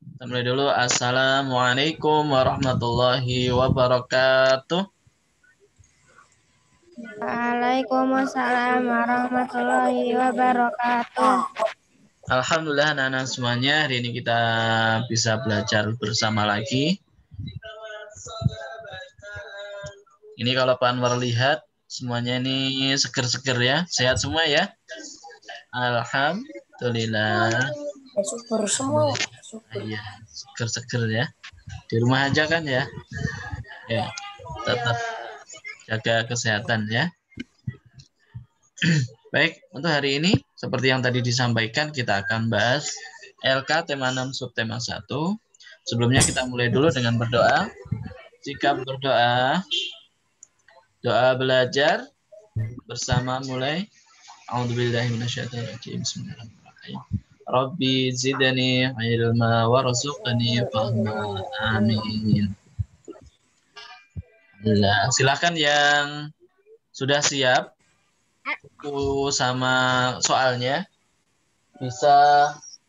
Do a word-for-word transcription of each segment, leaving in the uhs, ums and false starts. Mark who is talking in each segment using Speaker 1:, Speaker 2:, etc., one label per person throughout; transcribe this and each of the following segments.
Speaker 1: Kita mulai dulu. Assalamualaikum warahmatullahi wabarakatuh.
Speaker 2: Waalaikumsalam warahmatullahi wabarakatuh.
Speaker 1: Alhamdulillah anak-anak semuanya, hari ini kita bisa belajar bersama lagi. Ini kalau Pak Anwar lihat, semuanya ini seger-seger ya, sehat semua ya. Alhamdulillah.
Speaker 2: Ya, syukur semua.
Speaker 1: Iya, seger-seger ya. Di rumah aja kan ya. Ya, tetap jaga kesehatan ya. Baik, untuk hari ini seperti yang tadi disampaikan kita akan bahas L K tema enam subtema satu. Sebelumnya kita mulai dulu dengan berdoa. Jika berdoa, doa belajar bersama mulai. A'udzubillahi minasyaitonir rajim. Bismillahirrahmanirrahim. Rabbi zidni ilma warzuqni fahma. Amin. Nah, silakan yang sudah siap buku sama soalnya bisa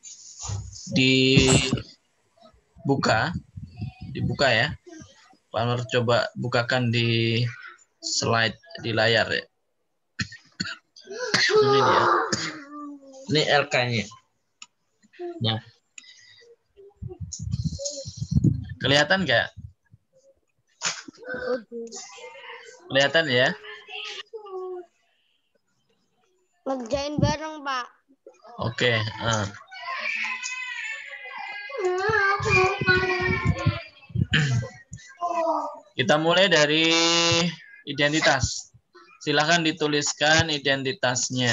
Speaker 1: dibuka, dibuka ya. Pak Anwar coba bukakan di slide di layar ya. Ini dia. Ini L K-nya. Nah, kelihatan nggak? Kelihatan ya?
Speaker 2: Ngerjain bareng, Pak.
Speaker 1: Oke. Uh. Kita mulai dari identitas. Silahkan dituliskan identitasnya.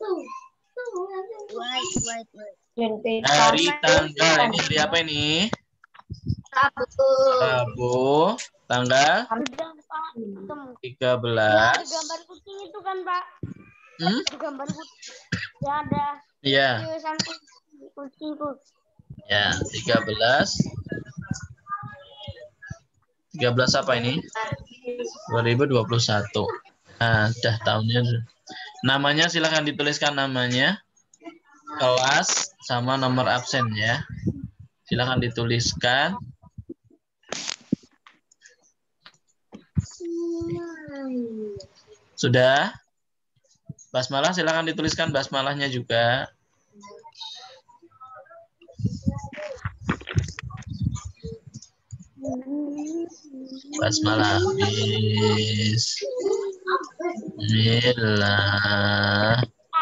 Speaker 1: Hari tanggal ini hari apa ini?
Speaker 2: Rabu.
Speaker 1: Rabu. Tanggal tiga belas.
Speaker 2: Ya, gambar kucing itu kan, Pak.
Speaker 1: Hmm?
Speaker 2: Gambar kucing. Ya ada.
Speaker 1: Iya.
Speaker 2: Tulisan kucing tuh.
Speaker 1: Ya, tiga belas. tiga belas apa ini? dua ribu dua puluh satu. Nah, dah tahunnya. Namanya silahkan dituliskan namanya, kelas, sama nomor absen ya. Silahkan dituliskan. Sudah? Basmalah silahkan dituliskan basmalahnya juga. Basmalah. Bismillah.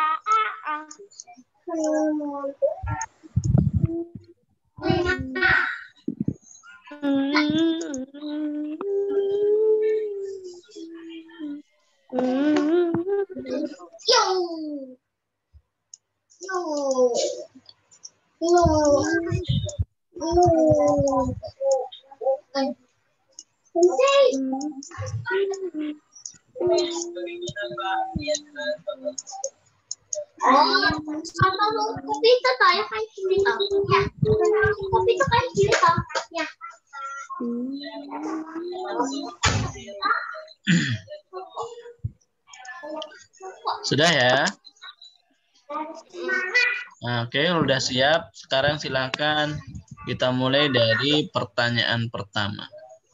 Speaker 3: Kupita tayo kay Kirita. Kupita kay Kirita. Ya.
Speaker 1: Sudah ya? Nah, oke, udah siap. Sekarang silakan kita mulai dari pertanyaan pertama.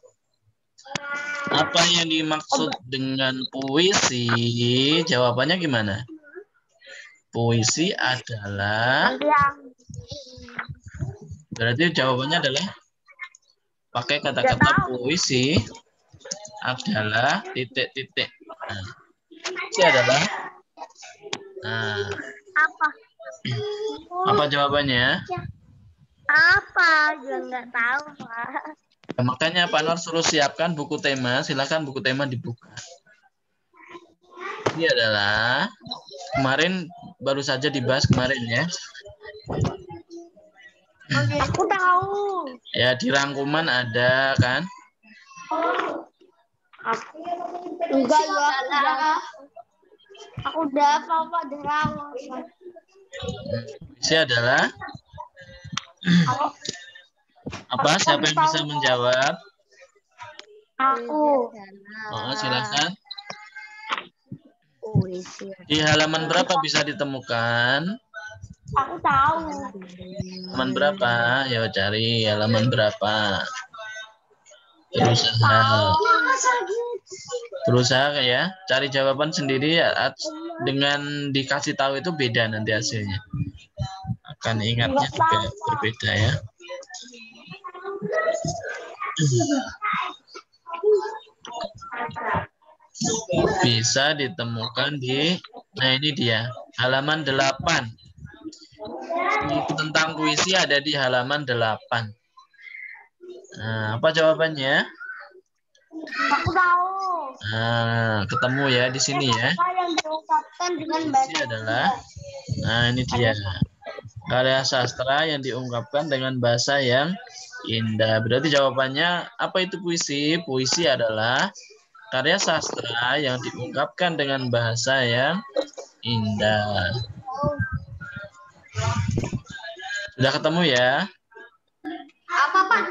Speaker 1: Apa yang dimaksud dengan puisi? Jawabannya gimana? Puisi adalah, berarti jawabannya adalah pakai kata-kata puisi adalah titik-titik. Nah, ini adalah, nah,
Speaker 2: Apa?
Speaker 1: apa jawabannya?
Speaker 2: Apa? Juga nggak tahu, Pak.
Speaker 1: Nah, makanya Pak Nur suruh siapkan buku tema. Silakan buku tema dibuka. Ini adalah kemarin baru saja dibahas kemarin ya.
Speaker 2: Oke, aku tahu.
Speaker 1: Ya, di rangkuman ada kan?
Speaker 2: Aku enggak ya, aku udah. Aku udah apa Pak tahu.
Speaker 1: Puisi adalah apa? Siapa yang bisa menjawab?
Speaker 2: Aku.
Speaker 1: Oh, silakan.
Speaker 2: Puisi.
Speaker 1: Di halaman berapa bisa ditemukan?
Speaker 2: Aku tahu.
Speaker 1: Halaman berapa? Ya cari halaman berapa. Berusaha. Berusaha ya. Cari jawaban sendiri ya. Dengan dikasih tahu itu beda nanti hasilnya. Akan ingatnya juga berbeda ya. Bisa ditemukan di, nah ini dia, halaman delapan. Buku tentang puisi ada di halaman delapan. Nah, apa jawabannya?
Speaker 2: Aku tahu.
Speaker 1: Nah, ketemu ya di sini ya.
Speaker 2: Apa yang diungkapkan dengan
Speaker 1: Puisi
Speaker 2: bahasa
Speaker 1: adalah, nah ini dia. Karya sastra yang diungkapkan dengan bahasa yang indah. Berarti jawabannya apa itu puisi? Puisi adalah karya sastra yang diungkapkan dengan bahasa yang indah. Sudah ketemu ya?
Speaker 3: Apa Pak?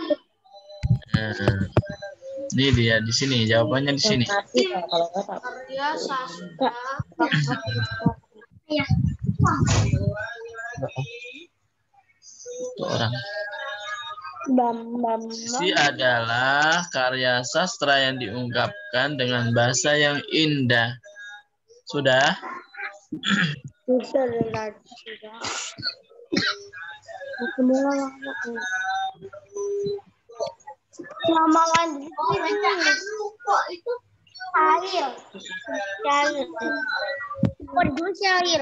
Speaker 1: Nah, ini dia di sini, jawabannya di sini.
Speaker 3: Karya sastra. Iya.
Speaker 1: Itu orang.
Speaker 2: Bam, bam,
Speaker 1: Puisi adalah karya sastra yang diungkapkan dengan bahasa yang indah. Sudah?
Speaker 2: Sudah. Semua Lamalan itu
Speaker 3: Kok itu
Speaker 2: air. Cair. Berdua cair.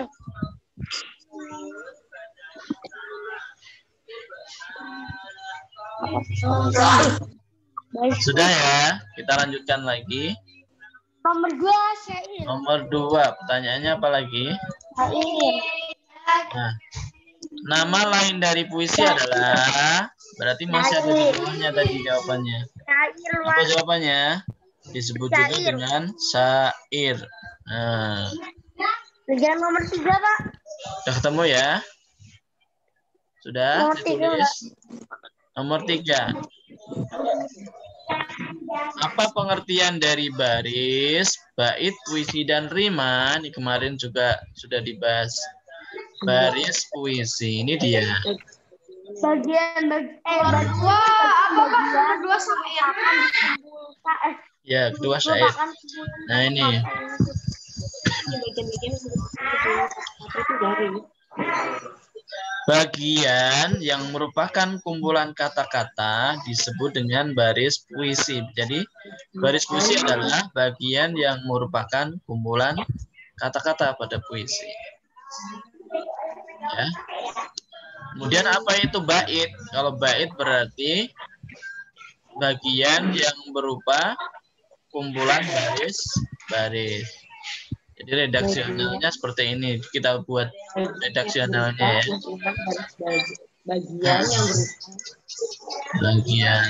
Speaker 1: Sudah ya, kita lanjutkan lagi.
Speaker 2: Nomor dua syair.
Speaker 1: Nomor dua, pertanyaannya apa lagi?
Speaker 2: Syair.
Speaker 1: Nah, nama lain dari puisi adalah, berarti masih ada di bawahnya tadi jawabannya.
Speaker 2: Syair.
Speaker 1: Apa jawabannya? Disebut juga
Speaker 2: Syair.
Speaker 1: dengan syair. Nah,
Speaker 2: Kerjaan nomor tiga, Pak.
Speaker 1: sudah ketemu ya? Sudah
Speaker 2: Nomor tiga,
Speaker 1: ditulis. Nomor tiga. Apa pengertian dari baris, bait, puisi, dan rima? Ini kemarin juga sudah dibahas. Baris puisi, ini dia.
Speaker 2: Bagian bagi eh bagi
Speaker 3: Wah, apa Pak?
Speaker 2: bagian
Speaker 3: Berdua sama yang
Speaker 2: akan dikumpulkan eh
Speaker 1: Ya, kedua syair.
Speaker 2: merupakan kumpulan
Speaker 1: Nah, ini.
Speaker 2: bagian-bagian itu dari
Speaker 1: Bagian yang merupakan kumpulan kata-kata disebut dengan baris puisi. Jadi, baris puisi adalah bagian yang merupakan kumpulan kata-kata pada puisi. Ya. Kemudian apa itu bait? Kalau bait berarti bagian yang berupa kumpulan baris-baris. Jadi redaksionalnya seperti ini. Kita buat redaksionalnya ya.
Speaker 4: Bagian yang berupa
Speaker 1: Bagian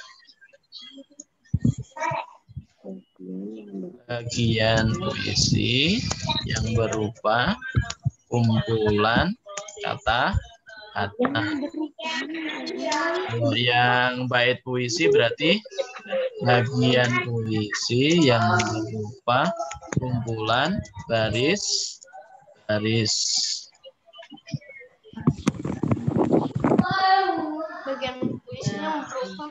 Speaker 1: bagian puisi yang berupa kumpulan kata-kata. Kalau yang bait puisi berarti bagian puisi yang berupa kumpulan baris baris.
Speaker 3: bagian puisinya berupa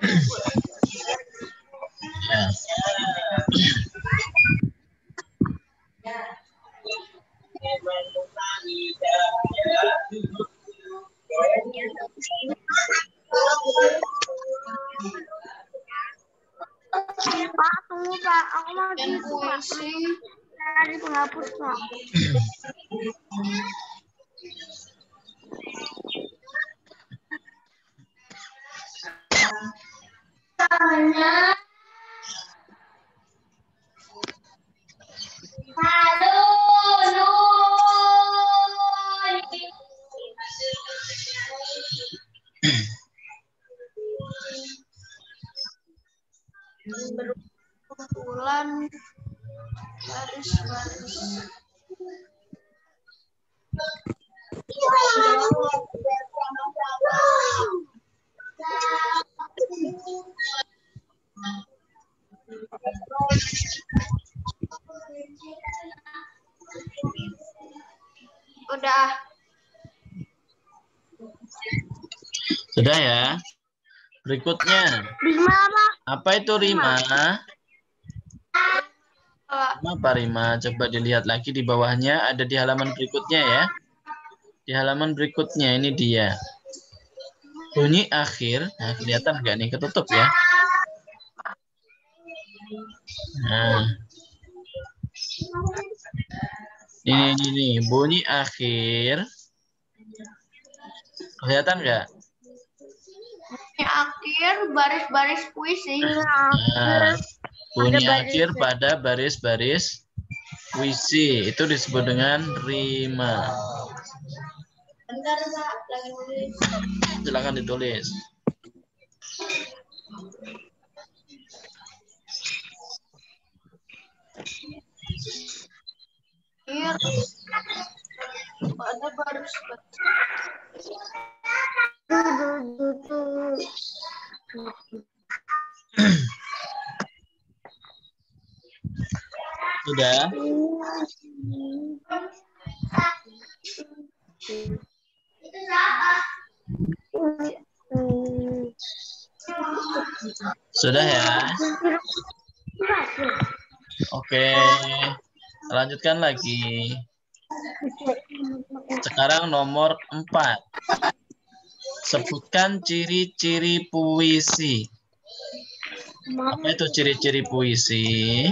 Speaker 1: Ya.
Speaker 2: Pak, tunggu Pak, aku mau
Speaker 3: bagian
Speaker 2: gitu Pak.
Speaker 3: puisi.
Speaker 2: Dari penghapus Pak.
Speaker 3: Halo, kumpulan baris-baris. Udah.
Speaker 1: Sudah ya. Berikutnya.
Speaker 2: Rima apa?
Speaker 1: Apa itu rima? Rima apa rima? Coba dilihat lagi di bawahnya. Ada di halaman berikutnya ya. Di halaman berikutnya ini dia. Bunyi akhir. Nah, kelihatan nggak nih? Ketutup ya. Nah. Ini, ini, ini. Bunyi akhir. Kelihatan nggak?
Speaker 2: Akhir baris-baris puisi.
Speaker 1: Nah, bunyi
Speaker 2: Ada baris-
Speaker 1: akhir pada baris-baris puisi itu disebut dengan rima.
Speaker 2: Bentar, Pak. Lagi nulis.
Speaker 1: Silakan ditulis.
Speaker 2: Akhir pada baris.
Speaker 1: Sudah? Sudah ya? Oke. Lanjutkan lagi. Sekarang nomor empat. Sebutkan ciri-ciri puisi. Apa itu ciri-ciri puisi?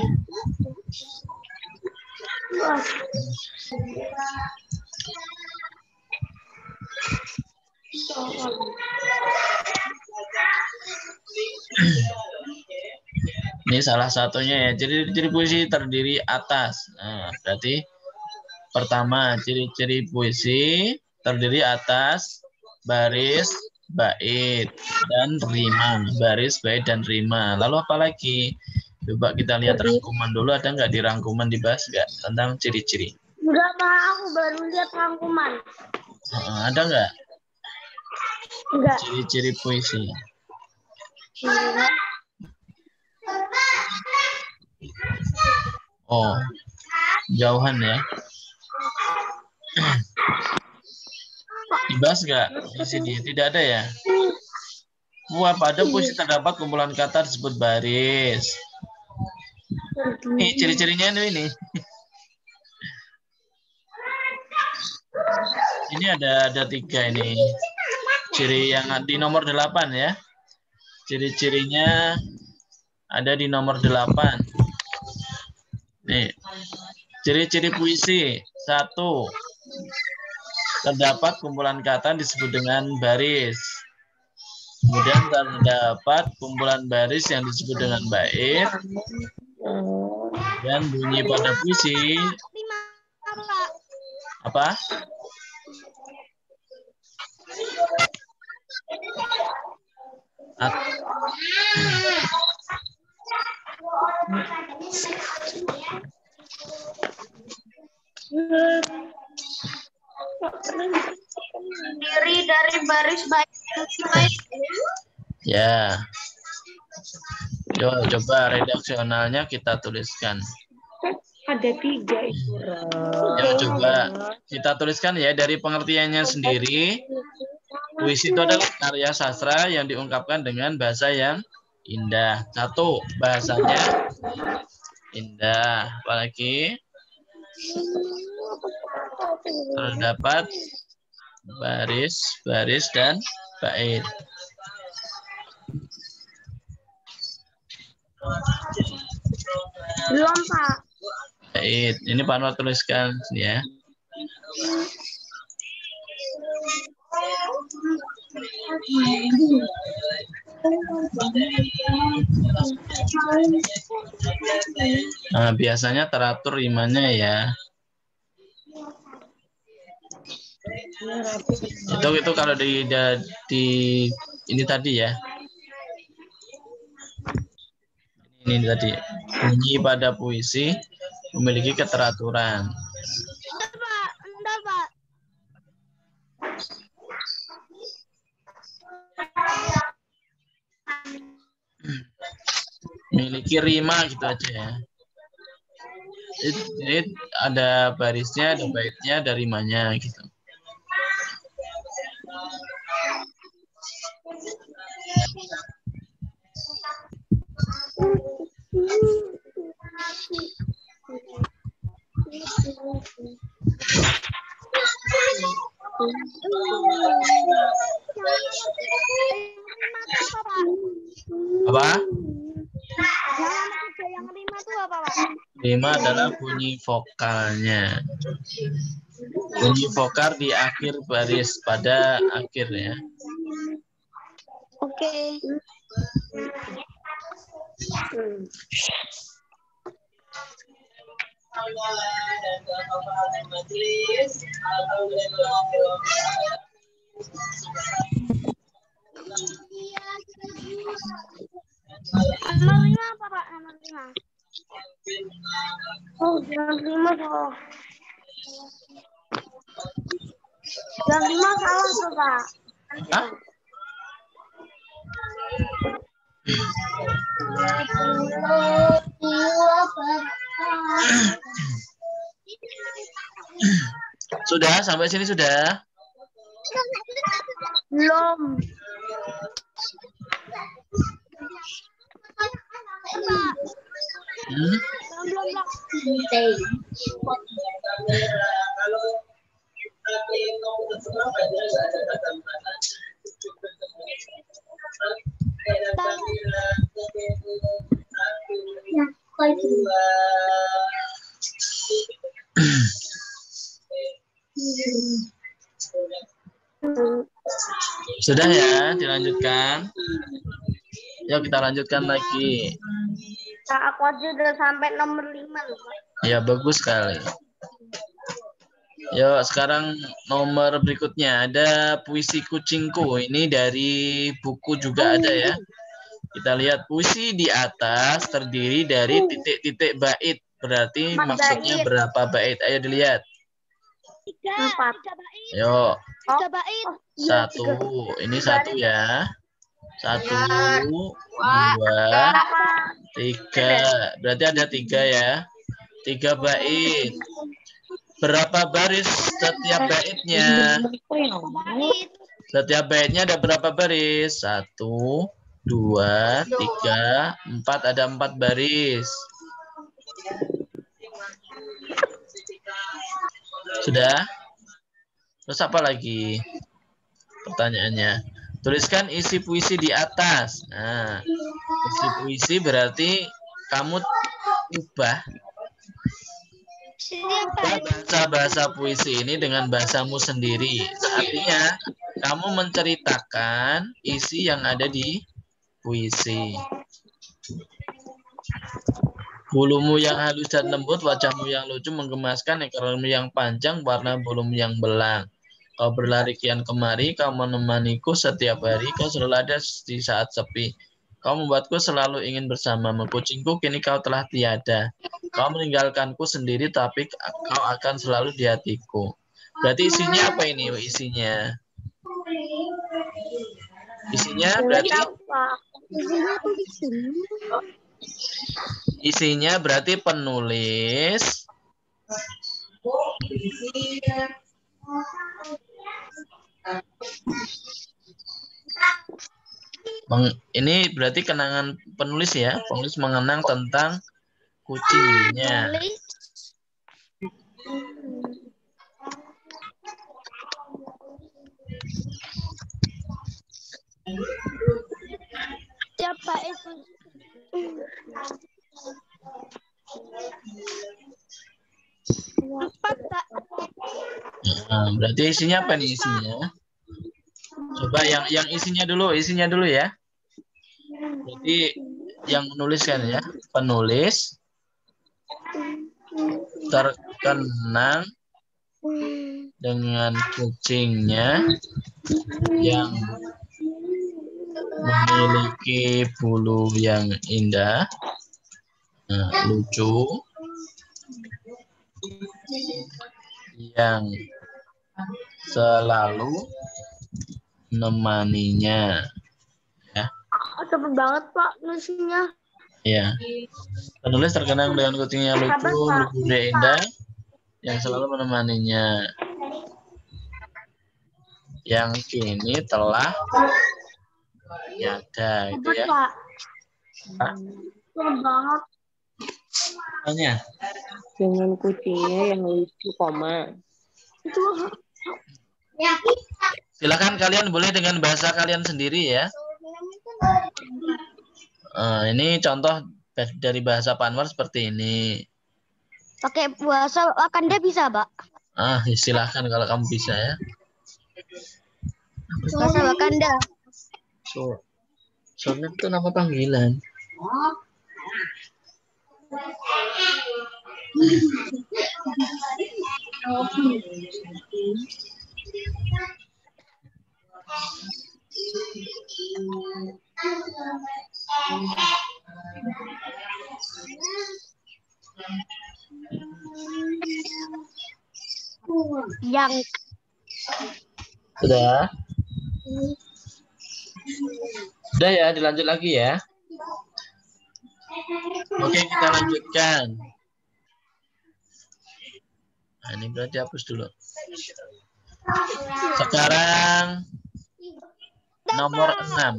Speaker 1: Ini salah satunya ya. Ciri-ciri puisi terdiri atas. Nah, berarti pertama, ciri-ciri puisi terdiri atas baris, bait, dan rima. Baris, bait, dan rima. Lalu apa lagi? Coba kita lihat rangkuman dulu. Ada nggak di rangkuman dibahas nggak tentang ciri-ciri?
Speaker 2: Udah, Pak. Aku baru lihat rangkuman.
Speaker 1: Uh, ada nggak?
Speaker 2: Enggak.
Speaker 1: Ciri-ciri puisi. Oh, jauhan ya. Dibahas nggak di sini? Tidak ada ya? Wah, pada puisi terdapat kumpulan kata disebut baris. Ini ciri-cirinya ini. Ini ada ada tiga ini. Ciri yang di nomor delapan ya. Ciri-cirinya ada di nomor delapan. Nih. Ciri-ciri puisi. Satu. Terdapat kumpulan kata disebut dengan baris. Kemudian terdapat kumpulan baris yang disebut dengan bait. Dan bunyi pada puisi. Apa? At
Speaker 2: Terdiri dari baris bait.
Speaker 1: Ya. Coba, coba redaksionalnya kita tuliskan.
Speaker 2: Ada tiga itu.
Speaker 1: Ya, coba kita tuliskan ya dari pengertiannya sendiri. Puisi itu adalah karya sastra yang diungkapkan dengan bahasa yang indah. Satu, bahasanya indah. Apalagi terdapat baris, baris dan bait.
Speaker 2: Belum, Pak.
Speaker 1: Bait. Ini Pak Anwar tuliskan ya. Nah, biasanya teratur rimanya ya. Itu itu kalau di di ini tadi ya. Ini tadi bunyi pada puisi memiliki keteraturan.
Speaker 2: Entar, Pak. Entar, Pak.
Speaker 1: Memiliki rima gitu aja ya. Jadi ada barisnya, ada baitnya, ada rimanya gitu. Apa?
Speaker 2: Yang lima tuh apa, Pak?
Speaker 1: Lima adalah bunyi vokalnya. Bunyi vokal di akhir baris, pada akhirnya.
Speaker 2: Oke. Nomor lima apa, Pak? Nomor lima. Oh, nomor lima tuh. Nomor lima salah tuh, Pak.
Speaker 1: Hah? Sudah, sampai sini sudah?
Speaker 2: Belum.
Speaker 1: Hmm?
Speaker 2: Belum, belum.
Speaker 1: Sudah ya, dilanjutkan. Yuk kita lanjutkan lagi.
Speaker 2: Nah, aku aja udah sampai nomor lima loh, Pak.
Speaker 1: Ya, bagus sekali. Yuk, sekarang nomor berikutnya ada puisi kucingku. Ini dari buku juga ada ya. Kita lihat puisi di atas terdiri dari titik-titik bait. Berarti
Speaker 2: Empat
Speaker 1: maksudnya
Speaker 2: bait.
Speaker 1: berapa bait? Ayo dilihat.
Speaker 2: Tiga. Empat. Tiga bait.
Speaker 1: Yuk,
Speaker 2: Tiga bait.
Speaker 1: satu. Ini satu ya. Satu,
Speaker 2: Wah.
Speaker 1: dua, tiga. Berarti ada tiga ya. Tiga bait. Berapa baris setiap baitnya? Setiap baitnya ada berapa baris? Satu, dua, tiga, empat. Ada empat baris. Sudah? Terus apa lagi? Pertanyaannya. Tuliskan isi puisi di atas. Nah, isi puisi berarti kamu ubah bahasa-bahasa puisi ini dengan bahasamu sendiri. Artinya, kamu menceritakan isi yang ada di puisi. Bulumu yang halus dan lembut, wajahmu yang lucu menggemaskan, ekormu yang panjang, warna bulumu yang belang. Kau berlari kian kemari, kau menemaniku setiap hari, kau selalu ada di saat sepi. Kau membuatku selalu ingin bersamamu. Kucingku, kini kau telah tiada. Kau meninggalkanku sendiri, tapi kau akan selalu di hatiku. Berarti isinya apa ini? Isinya? Isinya berarti? Isinya berarti penulis. Ini berarti kenangan penulis ya. Penulis mengenang tentang kucingnya.
Speaker 2: Siapa itu? Empat, Pak.
Speaker 1: Nah, berarti isinya apa nih isinya? Coba yang yang isinya dulu, isinya dulu ya. Berarti yang menuliskan ya, penulis terkenang dengan kucingnya yang memiliki bulu yang indah, nah, lucu, yang selalu menemaninya. Ya.
Speaker 2: Cepet banget, Pak, nulisnya.
Speaker 1: Ya. Penulis terkenang dengan kucing yang lucu, lucu dan indah, yang selalu menemaninya. Yang kini telah Niaga itu ya.
Speaker 2: Pak.
Speaker 1: Pak,
Speaker 2: banget.
Speaker 1: tanya.
Speaker 4: Dengan kucingnya yang lucu, koma.
Speaker 2: Itu
Speaker 3: Ya,
Speaker 1: Silakan kalian boleh dengan bahasa kalian sendiri ya. Eh, ini contoh dari bahasa Pak Anwar seperti ini.
Speaker 2: pakai bahasa Wakanda bisa, Pak?
Speaker 1: Ah, silahkan kalau kamu bisa ya.
Speaker 2: Bahasa Wakanda.
Speaker 1: So, Soalnya itu nama panggilan.
Speaker 2: Yang
Speaker 1: Sudah? Sudah ya, dilanjut lagi ya. Oke, kita lanjutkan. Nah, ini berarti hapus dulu. Sekarang nomor enam.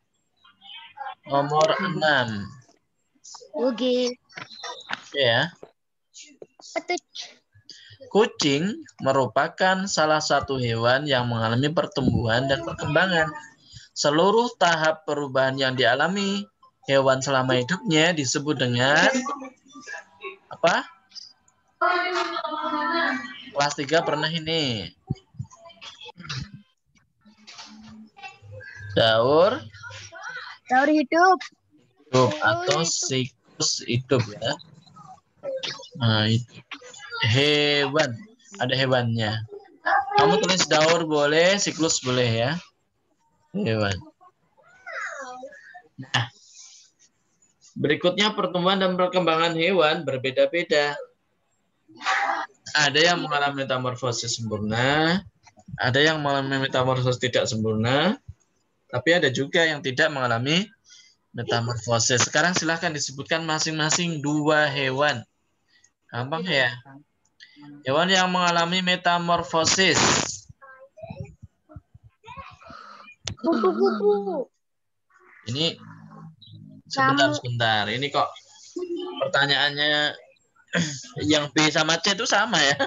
Speaker 1: Nomor enam.
Speaker 2: Oke.
Speaker 1: Oke ya.
Speaker 2: Betul.
Speaker 1: Kucing merupakan salah satu hewan yang mengalami pertumbuhan dan perkembangan. Seluruh tahap perubahan yang dialami hewan selama hidupnya disebut dengan apa? Kelas tiga pernah ini. Daur
Speaker 2: Daur hidup.
Speaker 1: hidup atau siklus hidup ya. Nah, itu. Hewan. Ada hewannya. Kamu tulis daur boleh, siklus boleh ya. Hewan. Nah, berikutnya pertumbuhan dan perkembangan hewan berbeda-beda. Ada yang mengalami metamorfosis sempurna, ada yang mengalami metamorfosis tidak sempurna, tapi ada juga yang tidak mengalami metamorfosis. Sekarang silahkan disebutkan masing-masing dua hewan. Gampang ya. Hewan yang mengalami metamorfosis.
Speaker 2: Kupu-kupu.
Speaker 1: Ini sebentar sebentar. Ini kok pertanyaannya yang B sama C itu sama ya?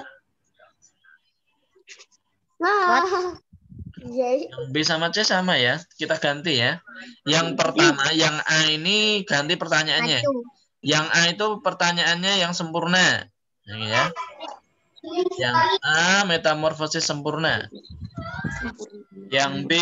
Speaker 2: Nah.
Speaker 1: Yang B sama C sama ya? Kita ganti ya. Yang pertama, yang A ini ganti pertanyaannya. Yang A itu pertanyaannya yang sempurna. Ya. Yang A metamorfosis sempurna. Yang B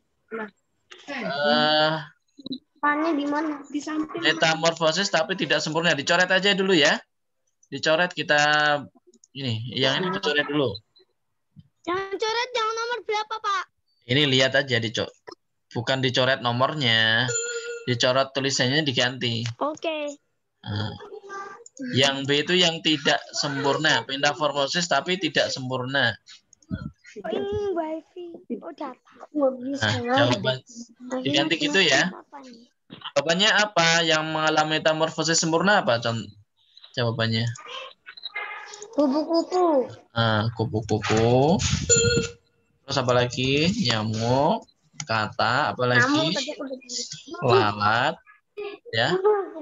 Speaker 1: uh,
Speaker 2: Pannya di mana? Di samping.
Speaker 1: metamorfosis tapi tidak sempurna. Dicoret aja dulu ya. Dicoret kita ini, yang ini dicoret dulu.
Speaker 2: Jangan coret yang nomor berapa, Pak?
Speaker 1: Ini lihat aja dicoret. Bukan dicoret nomornya. Dicoret tulisannya diganti.
Speaker 2: Oke.
Speaker 1: Nah. Yang B itu yang tidak sempurna, metamorfosis tapi tidak sempurna.
Speaker 2: Oh, ini wifi. Oh, data.
Speaker 1: Nah, jawaban diganti gitu ya. Jawabannya apa? Yang mengalami metamorfosis sempurna apa? Jawabannya.
Speaker 2: Kupu-kupu.
Speaker 1: Nah, kupu-kupu. Terus apa lagi? Nyamuk, kata, apa lagi? Lalat. Ya.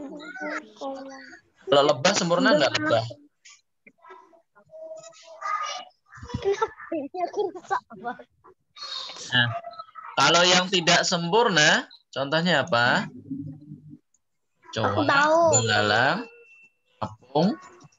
Speaker 1: Kalau lebah sempurna enggak lebah? Nah, kalau yang tidak sempurna, contohnya apa? Coba, belalang, apung.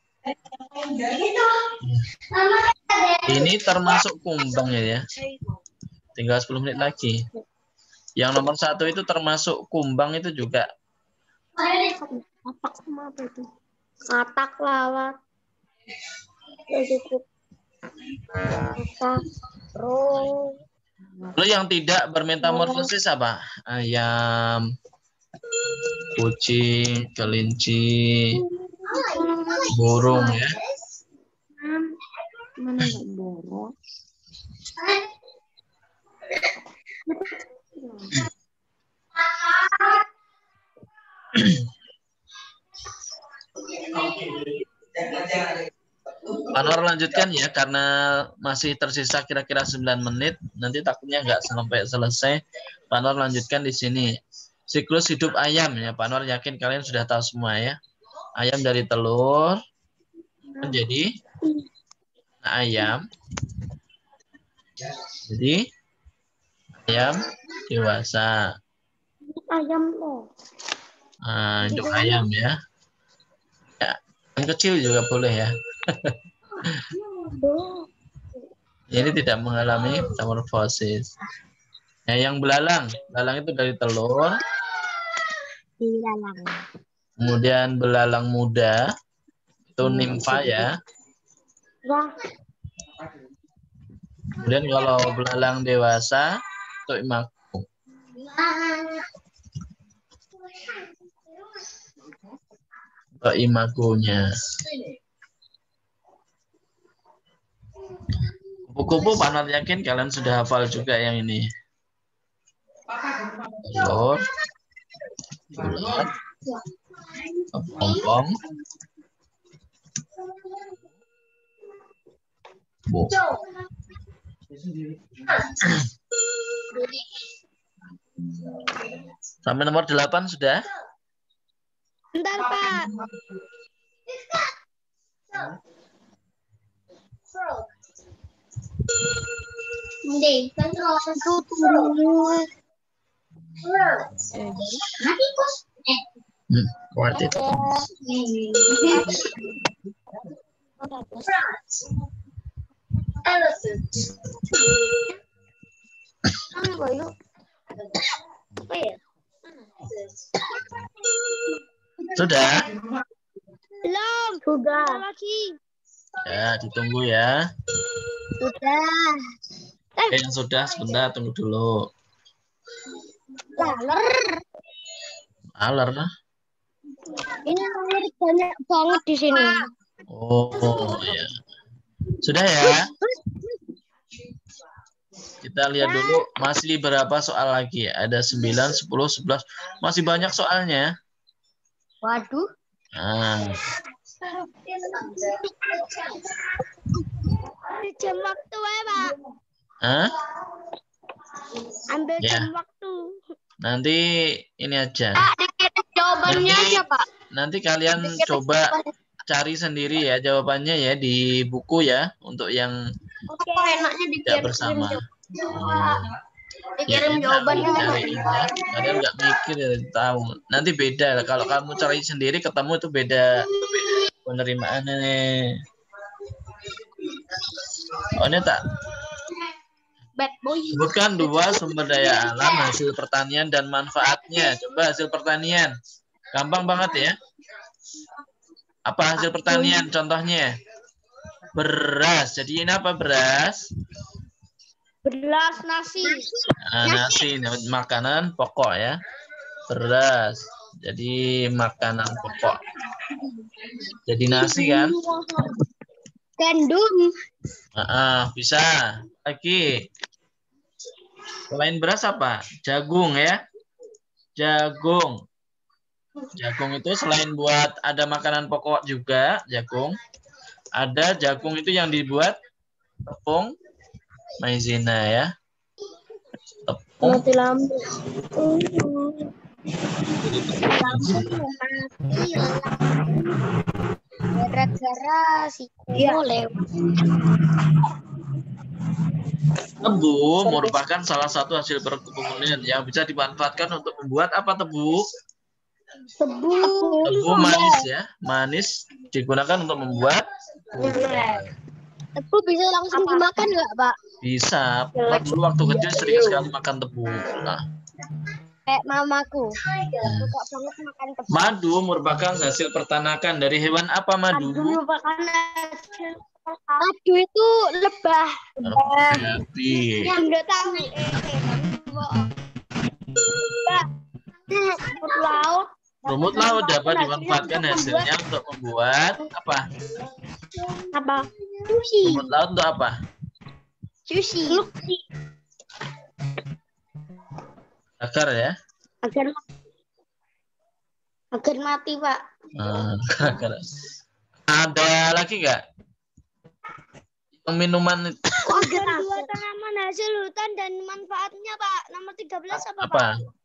Speaker 1: Ini termasuk kumbang ya. Tinggal sepuluh menit lagi. Yang nomor satu itu termasuk kumbang itu juga.
Speaker 2: Katak sama apa itu? Katak lawat. Cukup. Katak. Terus.
Speaker 1: Lalu yang tidak bermetamorfosis apa? Ayam, kucing, kelinci, burung ya.
Speaker 4: Mana nggak burung?
Speaker 1: Anwar lanjutkan ya karena masih tersisa kira-kira sembilan menit. Nanti takutnya nggak sampai selesai. Pak Nur lanjutkan di sini. Siklus hidup ayam ya. Pak Nur yakin kalian sudah tahu semua ya. Ayam dari telur menjadi ayam. Jadi ayam dewasa.
Speaker 2: Ayam loh.
Speaker 1: Nah, hidup ayam ya. Ya, yang kecil juga boleh ya. Ini tidak mengalami metamorfosis. Ya, yang belalang, belalang itu dari telur.
Speaker 2: Belalang.
Speaker 1: Kemudian belalang muda itu nimfa ya.
Speaker 2: Wah.
Speaker 1: Kemudian kalau belalang dewasa itu imago. Untuk imagonya. Kupu-kupu Pak Nur yakin kalian sudah hafal juga yang ini. Telur, bulat, kepompong, bu. Sampai nomor delapan sudah?
Speaker 2: Bentar, Pak.
Speaker 3: Hindi, kan
Speaker 2: Tunggu.
Speaker 3: Nanti kos. Eh.
Speaker 1: Hmm, worth it.
Speaker 3: Elephant.
Speaker 2: Apa yuk? Apa ya?
Speaker 1: Sudah?
Speaker 2: Belum. Sudah. Lagi.
Speaker 1: Ya, ditunggu ya.
Speaker 2: Sudah.
Speaker 1: Oke, yang sudah sebentar tunggu dulu.
Speaker 2: Laler.
Speaker 1: Aler.
Speaker 2: Ini laler banyak banget di sini.
Speaker 1: Oh, ya. Sudah ya? Kita lihat dulu masih berapa soal lagi. Ada sembilan, sepuluh, sebelas. Masih banyak soalnya.
Speaker 2: Waduh.
Speaker 1: Nah,
Speaker 2: Jam waktu ya, Pak.
Speaker 1: Hah?
Speaker 2: Ambil
Speaker 1: Ya.
Speaker 2: jam waktu.
Speaker 1: Nanti ini aja.
Speaker 2: Pak, dikit jawabannya
Speaker 1: Nanti,
Speaker 2: aja, Pak.
Speaker 1: nanti kalian coba cari sendiri ya jawabannya ya di buku ya untuk yang
Speaker 2: Oke, enaknya
Speaker 1: tidak
Speaker 2: dikirim
Speaker 1: bersama.
Speaker 2: jawaban.
Speaker 1: Hmm.
Speaker 2: Dikirim
Speaker 1: Ya,
Speaker 2: jawabannya.
Speaker 1: enak cariin ya. Kalian nggak mikir ya tahu. Nanti beda lah. Kalau kamu cari sendiri ketemu itu beda penerimaannya nih. Oh ini tak.
Speaker 2: Bad boy.
Speaker 1: Sebutkan dua sumber daya alam hasil pertanian dan manfaatnya. Coba hasil pertanian. Gampang banget ya. Apa hasil pertanian? Contohnya. Beras. Jadi ini apa beras?
Speaker 2: Beras nasi.
Speaker 1: Nah, nasi, makanan pokok ya. Beras. Jadi makanan pokok. Jadi nasi kan?
Speaker 2: Gandum.
Speaker 1: Ah, bisa. Lagi. Selain beras apa? Jagung ya. Jagung. Jagung itu selain buat ada makanan pokok juga, jagung. Ada jagung itu yang dibuat tepung maizena ya. Tepung.
Speaker 2: Mati lampu. Gara-gara si Kumo lewat.
Speaker 1: Tebu merupakan salah satu hasil perkebunan yang bisa dimanfaatkan untuk membuat apa tebu?
Speaker 2: Tebu.
Speaker 1: Tebu manis ya, manis digunakan untuk membuat gula.
Speaker 2: Tebu bisa langsung dimakan nggak, Pak?
Speaker 1: Bisa. Pak dulu waktu kecil sering sekali makan tebu. Nah.
Speaker 2: Kayak mamaku. Suka banget makan tebu.
Speaker 1: Madu merupakan hasil pertanakan dari hewan apa madu?
Speaker 2: Madu merupakan hasil. Madu itu lebah.
Speaker 1: Babi.
Speaker 2: Yang nggak tahu. Eh, eh, rumput laut.
Speaker 1: Rumput laut dapat dimanfaatkan hasilnya untuk membuat apa?
Speaker 2: Apa? Sushi.
Speaker 1: Rumput laut untuk apa?
Speaker 2: Sushi.
Speaker 1: Agar ya?
Speaker 2: Agar agar mati, Pak.
Speaker 1: Nah, agar. Ada lagi nggak? minuman itu
Speaker 2: Ada dua tanaman hasil hutan dan manfaatnya, Pak. Nomor tiga belas apa, Pak?
Speaker 1: apa?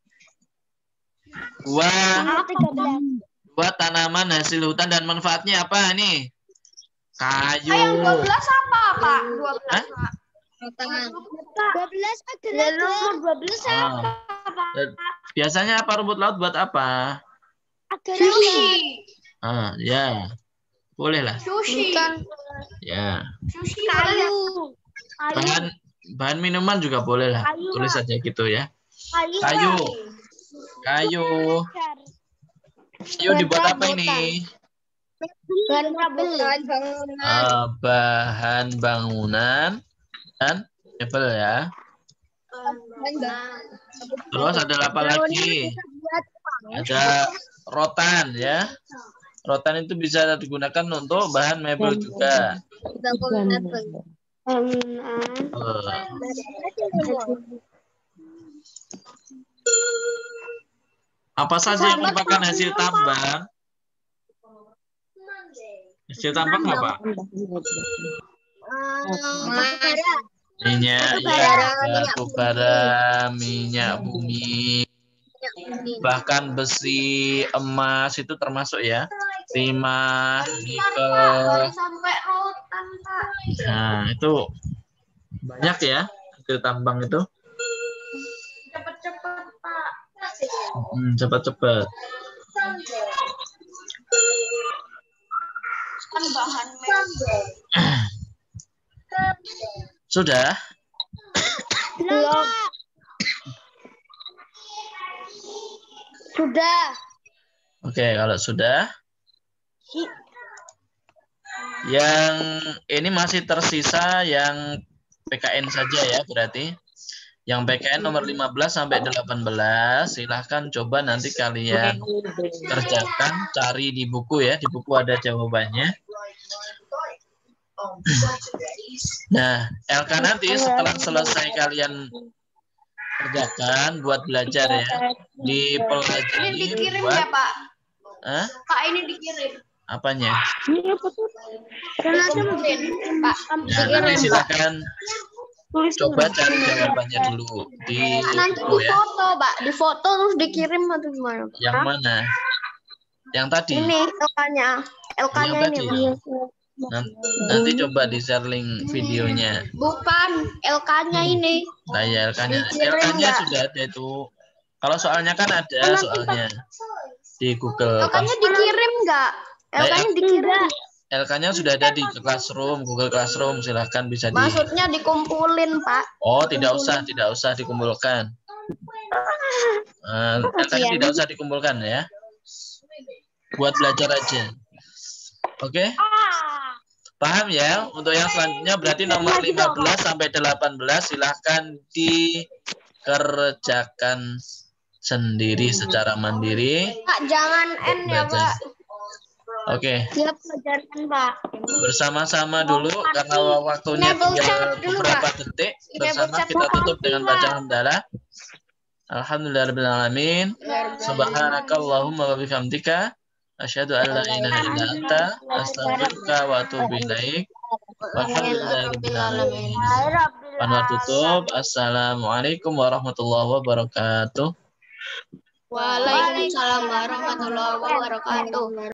Speaker 1: Dua,
Speaker 2: Nomor tiga belas.
Speaker 1: dua tanaman hasil hutan dan manfaatnya apa nih? Kayu.
Speaker 3: Yang dua belas apa, Pak? dua belas.
Speaker 1: Hah?
Speaker 2: dua belas adalah nomor dua belas
Speaker 1: Ah.
Speaker 2: apa, Pak?
Speaker 1: Biasanya apa rumput laut buat apa?
Speaker 2: Agar
Speaker 3: Sushi.
Speaker 1: Ah, ya. Boleh lah.
Speaker 3: Sushi.
Speaker 1: Ya.
Speaker 3: Sushi.
Speaker 2: kayu. Kayu.
Speaker 1: Bahan bahan minuman juga boleh lah.
Speaker 2: Kayu,
Speaker 1: Tulis
Speaker 2: Pak.
Speaker 1: saja gitu ya.
Speaker 2: Kayu.
Speaker 1: Kayu.
Speaker 2: Pak.
Speaker 1: Kayu.
Speaker 2: Agar.
Speaker 1: Kayu dibuat apa ini?
Speaker 2: Bahan bangunan.
Speaker 1: Ah, bahan bangunan dan mebel ya. Terus ada apa lagi? Ada rotan ya. Rotan itu bisa digunakan untuk bahan mebel juga.
Speaker 2: Bangunan.
Speaker 1: Eh, apa saja yang merupakan hasil tambang? Hasil tambang apa? Minyak, ya, batu bara, minyak bumi, bahkan besi, emas itu termasuk ya. Timah, nikel.
Speaker 3: Sampai rotan, Pak.
Speaker 1: Nah, itu banyak ya hasil tambang itu.
Speaker 3: Cepet-cepet, Pak.
Speaker 1: Hmm, cepat-cepat.
Speaker 3: Kan bahan mebel.
Speaker 1: Sudah?
Speaker 2: Belum. Sudah.
Speaker 1: Oke, kalau sudah. Yang ini masih tersisa yang P K N saja ya berarti. Yang P K N nomor lima belas sampai delapan belas silahkan coba nanti kalian kerjakan, cari di buku ya. Di buku ada jawabannya. Nah, L K nanti setelah selesai kalian kerjakan buat belajar ya. Di
Speaker 3: Ini
Speaker 1: pelajari
Speaker 3: dikirim
Speaker 1: buat
Speaker 3: ya, Pak?
Speaker 1: Hah?
Speaker 3: Pak, ini dikirim.
Speaker 1: Apanya?
Speaker 3: Dikirim, Pak.
Speaker 1: Nah, nanti silakan coba cari jawabannya dulu di
Speaker 3: Nanti
Speaker 1: buku
Speaker 3: di
Speaker 1: ya.
Speaker 3: foto, Pak. Di foto terus dikirim atau gimana? Pak?
Speaker 1: Yang mana? Yang tadi.
Speaker 3: Ini L K-nya. L K-nya
Speaker 1: Yang
Speaker 3: ini,
Speaker 1: tadi.
Speaker 3: Pak.
Speaker 1: Nanti, nanti coba di share link videonya.
Speaker 3: Bukan L K-nya ini.
Speaker 1: Nah, ya, L K-nya.
Speaker 3: Dikirim
Speaker 1: L K-nya
Speaker 3: nggak?
Speaker 1: sudah ada itu. Kalau soalnya kan ada
Speaker 3: nanti
Speaker 1: soalnya di Google.
Speaker 3: L K-nya dikirim nggak? L K-nya dikirim.
Speaker 1: L K-nya sudah ada di Classroom, Google Classroom. Silahkan bisa di.
Speaker 3: Maksudnya dikumpulin, Pak.
Speaker 1: Oh, tidak usah, tidak usah dikumpulkan. Uh, L K-nya tidak usah dikumpulkan ya. Buat belajar aja. Oke? Paham ya? Untuk yang selanjutnya berarti nomor lima belas sampai delapan belas silahkan dikerjakan sendiri secara mandiri.
Speaker 3: Pak, jangan N ya,
Speaker 1: Belajar.
Speaker 3: Pak.
Speaker 1: Oke,
Speaker 2: Siap pelajaran, Pak.
Speaker 1: bersama-sama dulu karena waktunya
Speaker 3: Enable
Speaker 1: tinggal
Speaker 3: chat dulu,
Speaker 1: beberapa
Speaker 3: Pak.
Speaker 1: detik.
Speaker 3: Enable
Speaker 1: Bersama
Speaker 3: chat
Speaker 1: kita
Speaker 3: dulu.
Speaker 1: tutup dengan bacaan hamdalah. Alhamdulillahirabbil Subhanakallahumma wa bihamdika asyhadu an la ilaha illa anta astaghfiruka wa atubu ilaik. Walhamdulillahirabbil alamin. Panwar tutup. Assalamualaikum warahmatullahi wabarakatuh.
Speaker 3: Waalaikumsalam warahmatullahi wabarakatuh.